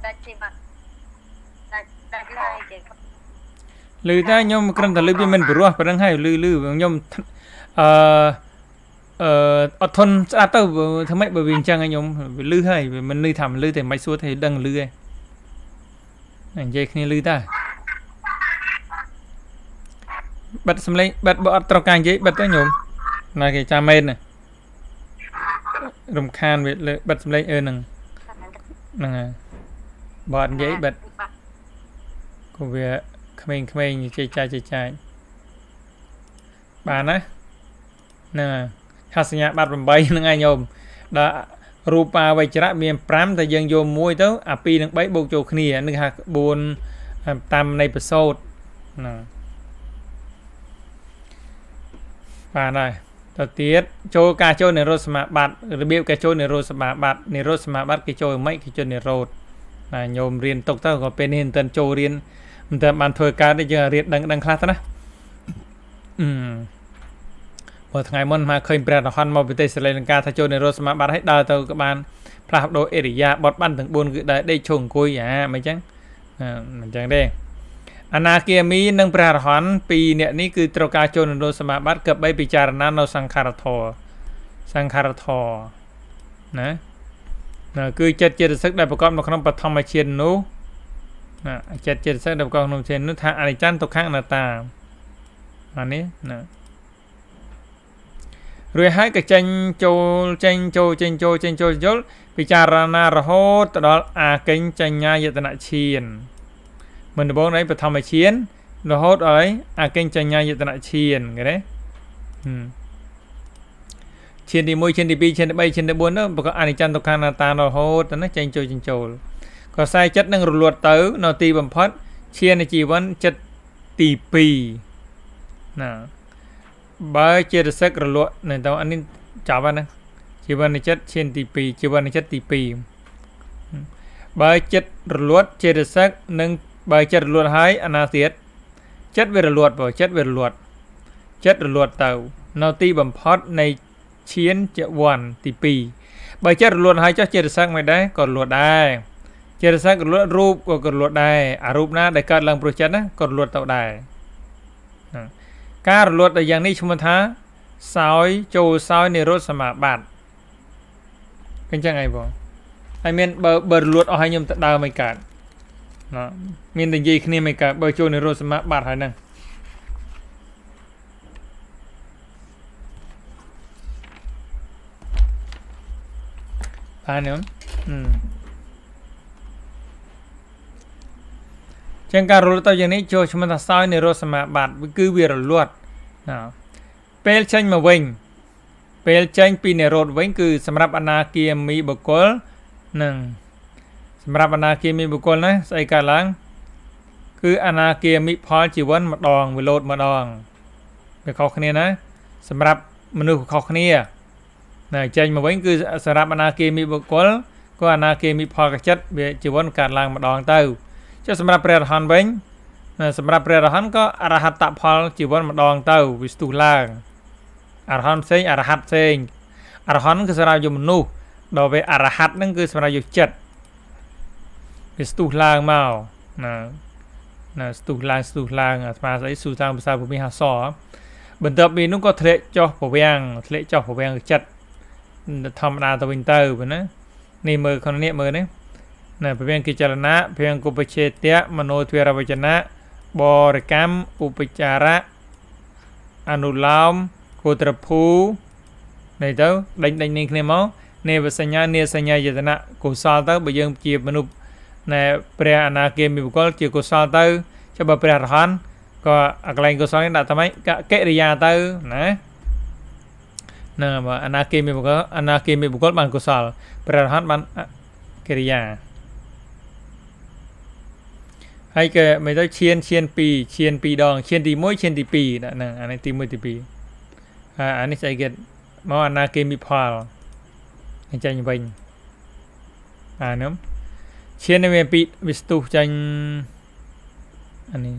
แต่ยมกระนั้นลือเป็นมันบรัวไปนั่งให้ลือยมอดทนสะอาดเต้าทำไมbởi vì chẳng anh nhom lư hay mình lư thầm lư thì máy số thì đăng lư ấy anh dây khi lư ta bật xâm lấy bật bỏ trọc càng dây bật tới nhom là cái cha mên này rùm khan về bật xâm lấy nằng nằng bọt giấy bật của việc khmei như chơi chai bà á nèหาสัญญาบัตรใบนั่งไงโยมดารูปาวิจระมีพรำแต่ยังโยมมวยเต้าปีหนึ่งใบโบกโจคเนียนึกหากบุญตามในประโซดนะป่าได้ต่อเตี้ยโจกาโจในโรสมาบัตรระเบียบกาโจในโรสมาบัตรในโรสมาบัตรกาโจไม่กาโจในโรดนะโยมเรียนตกเต้าก็เป็นเห็นเตินโจเรียนมันแต่มันถอยการได้ยังเรียนดังคลาสนะพอทั้งไงมันมาเคยเปลี่ยนหันมาเป็นเตสเลนกาทาโจในโรสมาบัตให้ดาวเตอร์กับบ้านพระโดเอริยาบอดบ้านถึงบุญคือได้ชงคุยไม่จังมันจังได้อนาเกียมีนังพระหันปีเนี่ยนี่คือตรกาโจในโรสมาบัตกับใบปิจารณาโนสังคารทอสังขารทอนะคือจัดเจตสิกได้ประกอบในขนมปฐมเชียนนู้จัดเจตสิกได้ประกอบขนมเชียนนู้ทางอนิจจันตกข้างหน้าตาอันนี้นะเรื่อยให้กับเจนพิจารณาระหดตลอดอาเก่งจังญายตนะเชียนเหมือนบอกในปฐมเชียนระหดอะไรอาเก่งจังญายตนะเชียนไงเด้เชียนที่มวยเชียนที่ปีเชียนที่ใบเชียนที่บนนั้นประกอบอนิจจันตุกขังนาตาเราโหดนั่นจังโจก็ใส่จัดนั่งรวดเต๋อนอตีบัมพัดเชียนในจีวันจัดตีปีนะใบเจริญสักรวดในตอนอันนี้จับนะจีวันในจัดเชียนตีปีจีวันในจัดตีปีใบจัดรวดเจริญสักหนึ่งใบจัดรวดหายอนาเสียดจัดเวรรวดบ่จัดเวรรวดจัดรวดเต๋อนอตีบัมพัดในเชียนจะวันตีปีใบจัดรวดให้เจ้าเจริญสักไม่ได้ก็รวดได้เจริญสักรวดรูปก็รวดได้อารูปนะได้การลังโปรเจกต์นะก็รวดเต่าได้การรวดแต่อย่างนี้ชุมท้าสายโจสายในรถสมาบัติเป็นจังไงบ่ไอเมนเบอร์รวดเอาให้ยมดาวไม่กัดนะมีแต่ยีขึ้นนี่ไม่กัดเบอร์โจในรถสมาบัติให้นั่งผ่านเนี่ยจังการรู้ตัวอย่างนี้โจชมันสายในรถสมาบัติคือวิรลวดเปลเชนมาวิ่งเปลเชนปีในรถวิ่งคือสำหรับอนาเกียมีบุคคลหนึ่งสำหรับอนาเกียมีบุคคลนะใส่การล้างคืออนาเกียมีพอจีวันมาดองวิโรดมาดองเป็นข้อคะแนนนะสำหรับมนุษย์ข้อคะแนนเชนมาวิ่งคือสำหรับอนาเกียมีบุคคลก็อนาเกียมีพอกระจัดเบียจีวันการล้างมาดองเต้าจะสำหรับเปรตหันเว้งสำหรับเปรตหันก็อรหัตตพอลจีวันมาดองเต้าวิสตุล่างอรหันเซงอรหัตเซงอรหันคือสำหรับยมนุษย์โดยไปอรหัตนั่นคือสำหรับยุจัดวิสตุล่างเมาสตุล่างมาใส่สูตรภาษาภูมิหาสอบรรทับมีนุ่งก็เทเลจ่อผเวียงจัดธรรมดาตะวินเตอร์นะนี่มือคนนี้มือเนี่ยเพียงกิจารณะเพียงกุปเชตยะมโนทเวรวจนะบริกรรมอุปจาระอนุลามโคตรภูในเต้าดังนี้คือมั้งในภาษาเนียสัญญาเจตนะกุศลเต้าไปยังจีบมนุษย์ในเปรียอนาเกมีบุคคลจีกุศลเต้าจะแบบเปรียหันก็อะไรกุศลนี่ได้ทำไมก็เกริยาเต้านะว่าอนาเกมีบุคคลบันกุศลเปรียหันบันกิริยาให้เกิดไม่ต้องเชียนปีดองเชียนตีมวยเชียนตีปีนะอันนี้ตีมวยตีปีอันนี้ใส่เกิดมาอนาเกมีพอลในใจยังเป็นเนาะเชียนในเวปีวิสตุจังอันนี้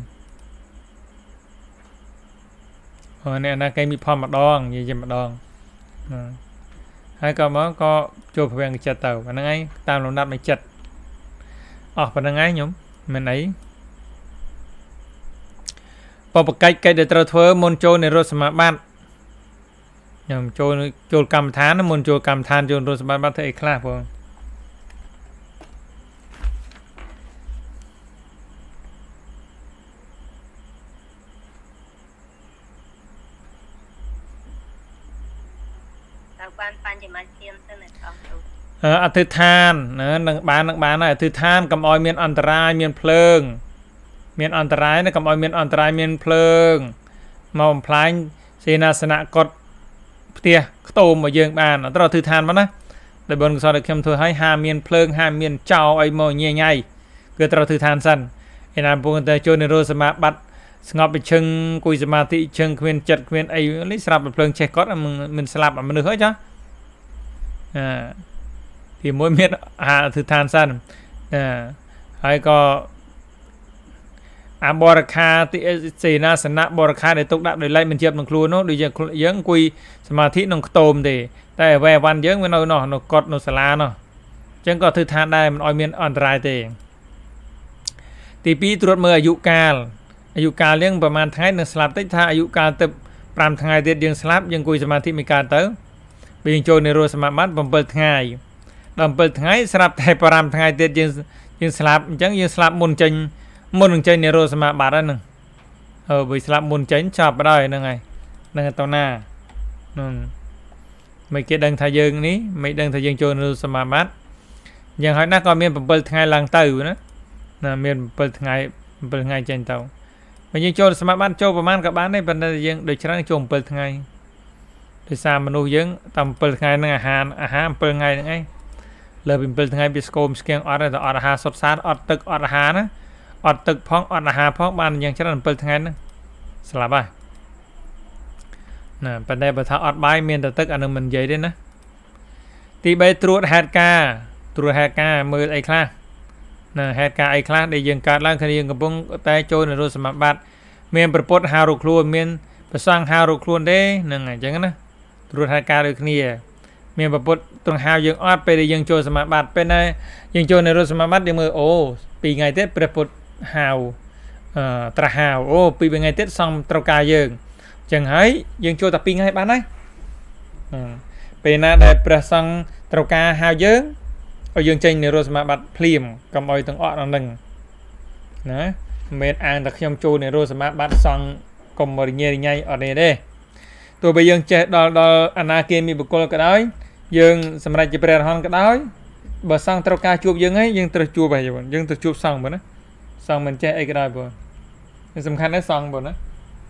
เนี่ยอนาเกมีพอลมาดองยี่จะมาดองให้ก็มาก็โจพเวงจัดเต่าอันนั้นไงตามลำดับในจัดเป็นยังไงโยมมันไหนพอประกาศเดือดร้อนมนโจในรถสมาบัติโยมโจกรรมฐานนะมนโจกรรมฐานโจรถสมาบัติเธอเอกคลาพออธิษฐานนักบ้านนะอธิษฐานกำออยเมียนอันตรายเมียนเพลิงเมียนอันตรายนะกำออยเมียนอันตรายเมียนเพลิงมาอมพลายเสนาสนะกดเตี้ยโตมาเยืองบ้านตลอดอธิษฐานมานะแต่บนกุศลเข้มเธอให้ห้าเมียนเพลิงห้าเมียนเจ้าไอโมเงี้ยไงเกิดตลอดอธิษฐานสั้นไอ้นายพวกเธอโจในโรสมาบัดสงบไปเชิงกุยสมาธิเชิงเวียนจัดเวียนไอ้ลิสลับเพลิงเช็คก็มันสลับมันนึกเหรอจ๊ะที่มวยเม็ดถือทานสั้นให้ก็บริคาที่เสนาสนะบริคาในตุกดักโดยไล่มันเจียบหนังครูเนาะโดยยังคุยสมาธิหนังโตมดีแต่แววันยังมันเอาเนาะกดนสลาเนาะจังก็ถือทานได้มันอ้อยเมียนอันตรายเตงตีปีตรวจเมื่ออายุกาลเรื่องประมาณทั้งหนึ่งสลับติดท่าอายุกาลเติบปรามทั้งไงเด็ดยังสลับยังคุยสมาธิมีการเติบ bây giờ cho nên rồi sắm mắt bấm bật ngày đầm bật ngày sạp thay param ngày tết dương sạp chẳng dương sạp môn chân nên rồi sắm mắt đó nè bởi sạp môn chân chọc ở đây nè ngày tao na mấy cái đằng thay dương ní mấy đằng thay dương cho nên rồi sắm mắtยังให้นักก็มีเป็นเปิดไงหลังตื่นนะมีเปิดไงเจนเตามันยังโจสมัครบ้านโจประมาณกับบ้านได้เป็นยังโดยเฉพาะโจมเปิดไงโดยสามมนุษย์ยังทำเปิดไงนั่งอาหารเปิดไงนั่งไงเลยเป็นเปิดไงบิสโกมสเกียงออดแต่ออดอาหารสดสารออดตึกออดอาหารนะออดตึกพ้องออดอาหารพ้องบ้านยังเฉพาะเปิดไงนั่งสลับไปนะเป็นได้ประทาออดใบเมียนแต่ตึกอันนึงมันใหญ่ด้วยนะตีใบตรวจเหตุการณ์ตัวเหตุการณ์มือไอ้คลานะเหตุการณ์ไอ้คลาได้ยังการล้างคดียังกระปุกแต่โจในรถสมัครบัตรเมียนประปดฮารุครัวเมียนประสังฮารุครัวได้นั่งไงจังนะตัวเหตุการณ์เลยนี่เมียนประปดตรงฮาวยังออดไปได้ยังโจสมัครบัตรเป็นไงยังโจในรถสมัครบัตรยังมือโอ้ปีไงเท็ดประปดฮาวตราฮาวโอ้ปีเป็นไงเท็ดซองตรากายังจังไห้ยังโจแต่ปีไงบ้านไหนเป็นน่าได้ประสังตรากาฮาวยังเอายังใจในรถสมัครบัตรพลีมกำเอาตั้งออดนั่นหนึ่งนะเมนอ่างตะเคียมจูในรถสมัครบัตรสังกรมบริเงียร์ใหญ่ออดเนี่ยเด้ตัวไปยังเจดออนาเกมีบุคคลก็ได้ยังสมัยจะเปลี่ยนห้องก็ได้บ่สังตรากาจูบยังไงยังตรจูบไปอยู่บ่ยังตรจูบสังบ่นะสังมันเจไอ้ก็ได้บ่ยังสำคัญได้สังบ่นะ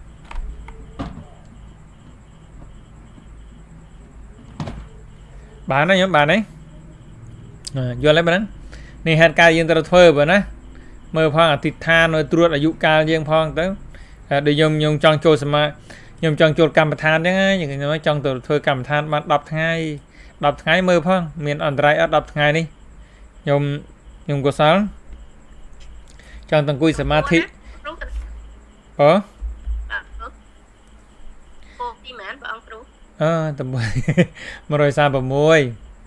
บ้านนะยังบ้านไหนย้อนอะไรบ้างนี่เหตุการณ์ยังตระเทือนนะเมื่อพังติดทานตรวจอายุการยังพังเต้เดี๋ยวยงจังโจสมายงจังโจกรรมประธานยังไงอย่างนี้ว่าจังตระเทือนกรรมประธานมาดับไงเมื่อพังเมียนอันตรายดับไงนี่ยงกุศลจังตั้งกุยสมาธิตบมือมาโรยซาบะมวย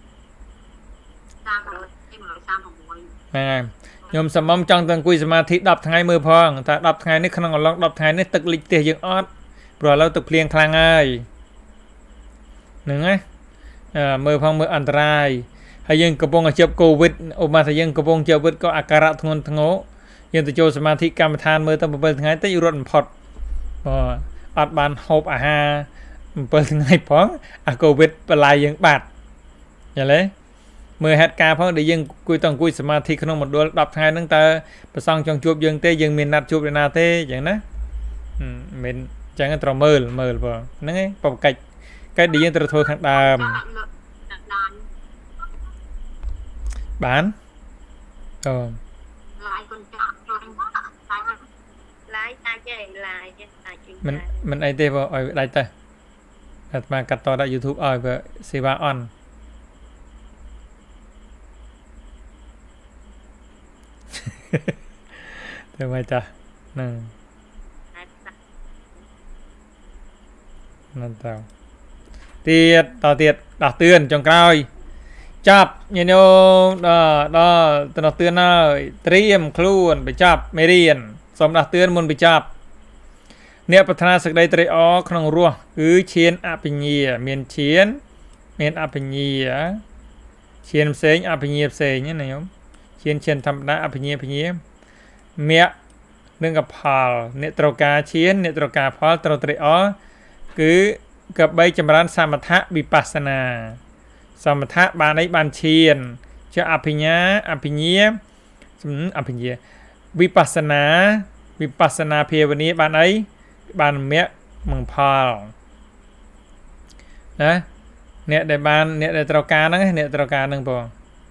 ยมสมองจังตั้งกุยสมาธิดับไงมือพองแต่ดับไงนี่ขนมล็อกดับไงนี่ตึกลิเตียยังออดปล่อยเราตึกเพลียงคลางง่ายหนึ่งไงมือพองมืออันตรายให้ยังกระปงเจ็บโควิดออกมาถ้ายังกระปงเจ็บวิดก็อาการะทงโง่ยังจะโจสมาธิกรรมฐานมือตั้งเปิดไงแต่ยุรนพอดอัดบานหอบอาหารเปิดไงพ้องโควิดเป็นลายยังบาดอย่างไรเมื่อเหตุการณ์พ้องได้ยังกุยต้องกุยสมาธิขนมหมดด้วยดับไงตั้งแต่ประสังจังจูบยังเตยังมีนัดจูบในนาเตอย่างนั้นเป็นจังกันตรอมือพอนั่นไงปกติcái đi yên thôi khang đàm bán mình ai tê vào ở đây ta mà cắt to đã YouTube ở về C3 on thôi mày ta nèนั่นเต่าเตียดต่อเตียดดักเตือนจงกลายจับยันโยต่อเตือนเลยเตรียมครูนไปจับไม่เรียนสมดักเตือนมุนไปจับเนี่ยพัฒนาสักได้เตรียขนมรัวคือเชียนอภิญญาเมียนเชียนอภิญญาเชียนเสงอภิญญาเสงนี่นะโยมเชียนทำได้อภิญญาเมียนึ่งกับพาลเนี่ยตรกาเชียนเนี่ยตรกาพาลตรเตรียคือกับใบจำรันสมถะวิปัสสนาสมถะบานในบานเชียนจะอภิญญาวิปัสสนาเพียวันนี้บานไอบานเมียมังพาลนะเนี่ยได้บานเนี่ยได้ตรกานั่งเนี่ยตรกานั่งปอ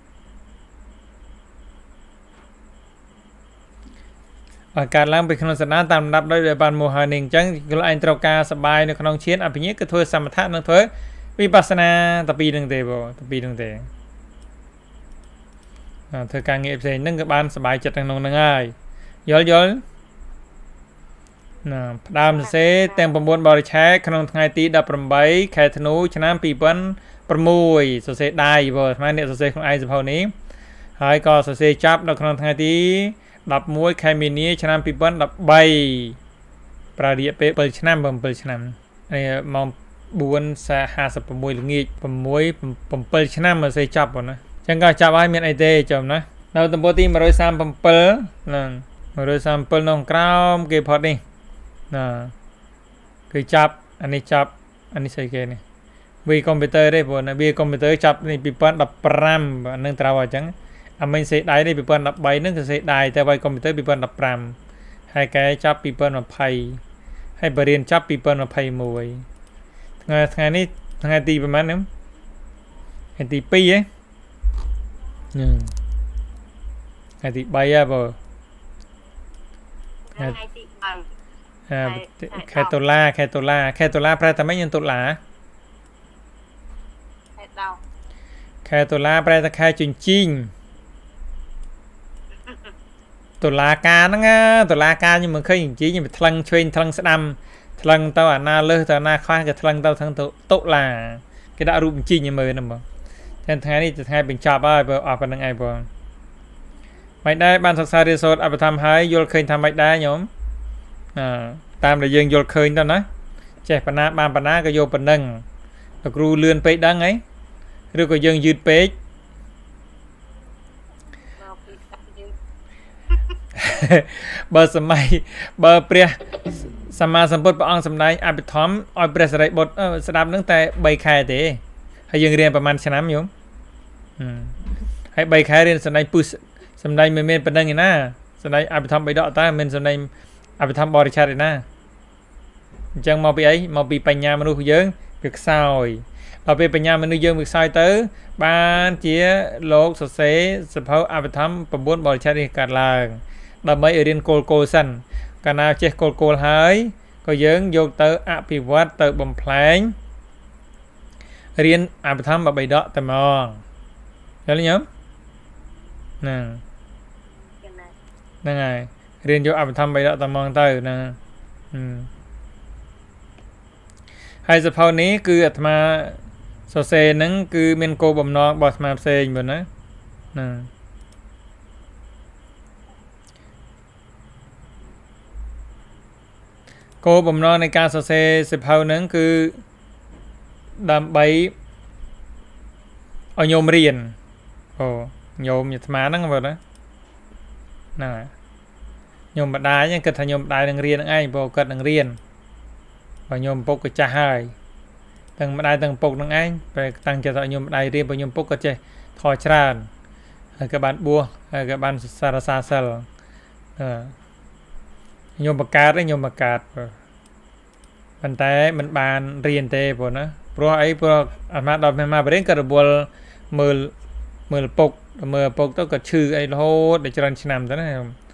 การล้างไปขนมสนาตามนับได้โดยบานโมหะหนึ่งจังก็ไอตรกาสบายในขนมเชียนอภิญญาก็ถ้วยสมถะนั่งถ้วยวิปัสสนาตะปีหนึ่งเตบตะปีหนึ่งเตเธอการเงียบเสียนั่งกับบานสบายจัดทางนงง่ายย้อนดามเสเต็มประมวลบริชัยขนมไงตีดับประใบแขธนูชนะปีปันประมวยสเสได้บ่ทำไมเนี่ยสเสของไอจะเท่านี้หายก็สเสจับดับขนมไงตีดับมวยใครมีนี้ชนะปีปันดับใบปราเดียเปิดชนะบ่เปิดชนะนี่มอง 456ល្ងាច6 7ឆ្នាំមកសេចាប់បងណាចឹងក៏ចាប់ឲ្យមានអីទេចំណានៅតំបន់ទី137ហ្នឹង137ក្នុងក្រោមគេផុតនេះណាគឺចាប់អានេះស្អីគេនេះវាកុំព្យូទ័រទេព្រោះណាវាកុំព្យូទ័រចាប់នេះ2015នឹងត្រូវអញ្ចឹងអាមិញសេដៃនេះ2013ហ្នឹងគឺសេដៃតែវាយកុំព្យូទ័រ2015ហើយកែចាប់2020ហើយបរិញ្ញាចាប់2021ថ្ងៃនេះថ្ងៃទីប្រហែលហ្នឹងថ្ងៃទី2ហ៎ថ្ងៃទី3ហ៎បើថ្ងៃទី3 ខែតុលាប្រែតែមិនយើងតុលាខែតុលាប្រែតែខែជញ្ជីងតុលាការហ្នឹងតុលាការខ្ញុំមិនឃើញជញ្ជីងវាថ្លឹងឆ្វេងថ្លឹងស្ដាំថ្លឹងទៅអាណាលើសទៅអាណាខ្វះក៏ថ្លឹងទៅទាំងតុលាគេដាក់រូបបញ្ជីញមើលហ្នឹងបងតែថ្ងៃនេះថ្ងៃបញ្ចប់ហើយបើអស់ប៉ុណ្្នឹងឯងបងមិនដែរបានសិក្សារៀនសូត្រអភិធម្មហើយយល់ឃើញថាមិនដែរញោមតាមដែលយើងយល់ឃើញទៅណាចេះបណ្ណាបានបណ្ណាក៏យកប៉ុណ្្នឹងលោកគ្រូលឿនពេកដឹងហីឬក៏យើងយឺតពេកបើសម័យបើព្រះសម្មាសម្ពុទ្ធព្រះអង្គសម្ដែងអភិធម្មឲ្យព្រះសារីបុត្រស្ដាប់នឹងតែ3ខែទេហើយយើងរៀនប្រហែលឆ្នាំញោមហើយ3ខែរៀនសម្ដែងពុះសម្ដែងមិនមានប៉ុណ្្នឹងឯណាសម្ដែងអភិធម្ម3ដកតែមិនសម្ដែងអភិធម្មបរិច្ឆេទឯណាអញ្ចឹងមកពីអីមកពីបញ្ញាមនុស្សយើងវាខ្សោយដល់ពេលបញ្ញាមនុស្សយើងវាខ្សោយទៅបានជាលោកសរសេរសភៅអភិធម្ម9បរិច្ឆេទនេះកាត់ឡើងដើម្បីឲ្យរៀនគោលសិនកាលណាចេះគោលហើយក៏យើងយកទៅអភិវឌ្ឍទៅបំផ្លែងរៀនអភិធម្ម3ដកតែមកយល់ទេញោមហ្នឹងហើយរៀនយកអភិធម្ម3ដកតែមកទៅណាហើយសភៅនេះគឺអាត្មាសរសេរហ្នឹងគឺមានគោលបំណងរបស់អាត្មាផ្សេងមើលណាគោលបំណងនៃការសរសេរសភៅហ្នឹងគឺដើម្បីឲ្យញោមរៀនញោមអាត្មាហ្នឹងមើលណាញោមម្ដាយគិតថាញោមម្ដាយនឹងរៀនហ្នឹងឯងព្រោះគាត់នឹងរៀនបើញោមពុកក៏ចាស់ហើយទាំងម្ដាយទាំងពុកនឹងឯងពេលតាំងចិត្តឲ្យញោមម្ដាយរៀនបើញោមពុកក៏ចេះថយច្រើនហើយក៏បានបួសហើយក៏បានសារសាសិលញោមបង្កើតញោមបង្កើតប៉ុន្តែមិនបានរៀនទេព្រោះណាព្រោះអីព្រោះអាមាដល់មករៀនក៏រវល់មើលពុកទៅក៏ឈឺអីរហូតដល់ច្រើនឆ្នាំទៅណា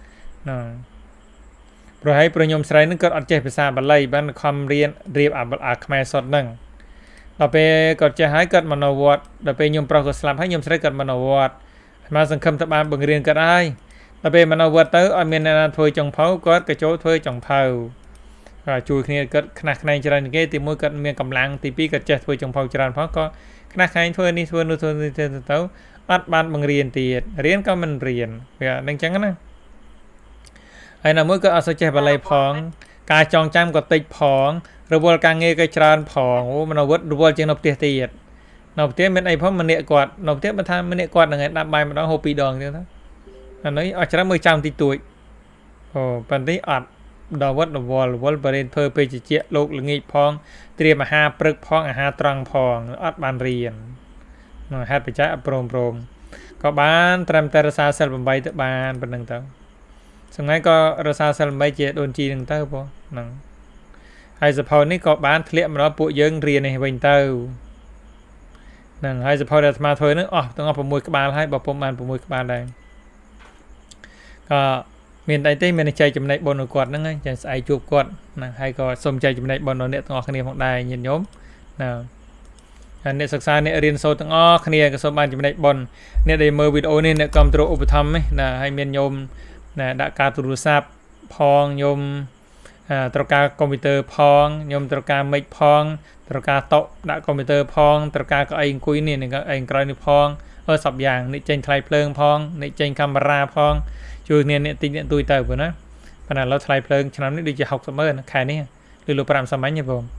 ព្រោះហើយព្រោះខ្ញុំស្រីនឹងគាត់អត់ចេះភាសាបាលីបានខំរៀនរៀបអាខ្មែរសុទ្ធហ្នឹងដល់ពេលគាត់ចេះហើយគាត់មកនៅវត្តដល់ពេលខ្ញុំប្រុសគាត់ស្លាប់ហើយខ្ញុំស្រីគាត់មកនៅវត្តមកសង្ឃឹមថាបានបង្រៀនគាត់ហើយដល់ពេលមកនៅវត្តទៅអត់មានអ្នកណាធ្វើចុងភៅគាត់ក៏ចូលធ្វើចុងភៅជួយគ្នាគាត់ខ្នះខ្នែងច្រើនគេទីមួយគាត់មានកម្លាំងទីពីរគាត់ចេះធ្វើចុងភៅច្រើនផងក៏ខ្នះខ្នែងធ្វើនេះធ្វើនោះធ្វើនេះទៅអត់បានបង្រៀនទៀតរៀនក៏មិនរៀនវានឹងចឹងណាហើយណាមួយក៏អត់សូវចេះបាលីផងការចងចាំក៏តិចផងរវល់ការងារក៏ច្រើនផងនៅវត្តរវល់ជាងនៅផ្ទះទៀតនៅផ្ទះមានអីផងម្នាក់គាត់នៅផ្ទះមិនថាម្នាក់គាត់នឹងឯងដាក់បាយម្ដងហូប2ដងទៀតណាអានេះអត់ច្រើនមើលចាំតិចតួចប៉ុន្តែអត់ដល់វត្តរវល់បរិញ្ញាធ្វើពេជ្ជជាលោកល្ងាចផងត្រៀមអាហារព្រឹកផងអាហារត្រង់ផងអត់បានរៀនហេតុបច្ច័យអត់ព្រមក៏បានត្រឹមតែរសាសិល8ទៅបានប៉ុណ្្នឹងទៅសងៃក៏រសាសិល8ជាដូនជីនឹងទៅបងហ្នឹងហើយសភៅនេះក៏បានធ្លាក់មកដល់ពួកយើងរៀននេះវិញទៅហ្នឹងហើយសភៅដែលអាត្មាធ្វើហ្នឹងអស់ទាំងអស់6ក្បាលហើយបើពុំបាន6ក្បាលដែរក៏មានតែទេមានចែកចំណែកបុណ្យរបស់គាត់ហ្នឹងចឹងស្អែកជួបគាត់ហ្នឹងហើយក៏សូមចែកចំណែកបុណ្យដល់អ្នកទាំងអស់គ្នាផងដែរញាតិញោមណាហើយអ្នកសិក្សាអ្នករៀនសូត្រទាំងអស់គ្នាក៏សូមបានចំណែកបុណ្យអ្នកដែលមើលវីដេអូនេះអ្នកគ្រប់គ្រងឧបត្ថម្ភណាហើយមានញោមណាដាក់ការទូរស័ព្ទផងញោមត្រូវការកុំព្យូទ័រផងញោមត្រូវការមិចផងត្រូវការតុដាក់កុំព្យូទ័រផងត្រូវការកៅអីអង្គុយនេះនឹងកៅអីក្រោយនេះផងសពយ៉ាងនេះចេញថ្លៃភ្លើងផងនេះចេញកាមេរ៉ាផងជួយគ្នាអ្នកតិចអ្នកទួយទៅប៉ុណ្ណាប៉ុន្តែឥឡូវថ្លៃភ្លើងឆ្នាំនេះដូចជា60,000ខែនេះឬលើ5សាមញ្ញទេបង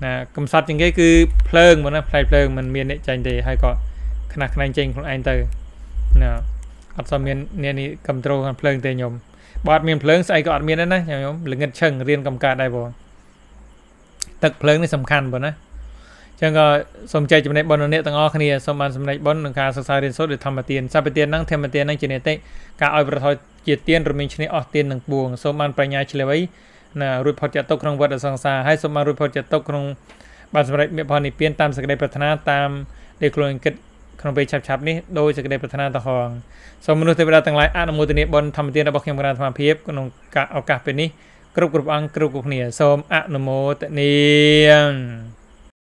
นะกำซัดจริงๆคือเพลิงมันนะไฟเพลิงมันมีเนี่ยใจเดียให้ก็ขนาดจริงของไอ้เตอร์นะอัศมีเนี่ยนี่กำโตรกันเพลิงเตยยมบอดมีเพลิงใส่ก็อัดมีนั่นนะยมหรือเงินเชิงเรียนกำการได้บ่ตึกเพลิงนี่สำคัญบ่นะจังก็สมใจจำในบอลเนี่ยตั้งอ้อคณีสมบัติสำในบอลการศึกษาเรียนสดหรือธรรมเตียนซาเปเตียนนั่งเทมเตียนนั่งเจเนติการเอาประทอยเจียเตียนหรือมีชนิดออกเตียนหนึ่งบวงสมบัติปัญญาเฉลยไว้นะรูปพอจะตกครองวัดสังสารให้สมบัติรูปพอจะตกครองบางสำหรับมีพอนิเปียนตามสกเดปรารถนาตามเด็กโคลนกิดขนมไปฉับๆนี้โดยสกเดปรารถนาตะหองสมมนุษย์เทวดาต่างหลายอนุโมทนีบอลธรรมเตียนระบบแห่งการธรรมเพียบก็นงกะเอากะเป็นนี้กรุบกรุบอังกรุบกรุบเนี่ยสมอนุโมทนี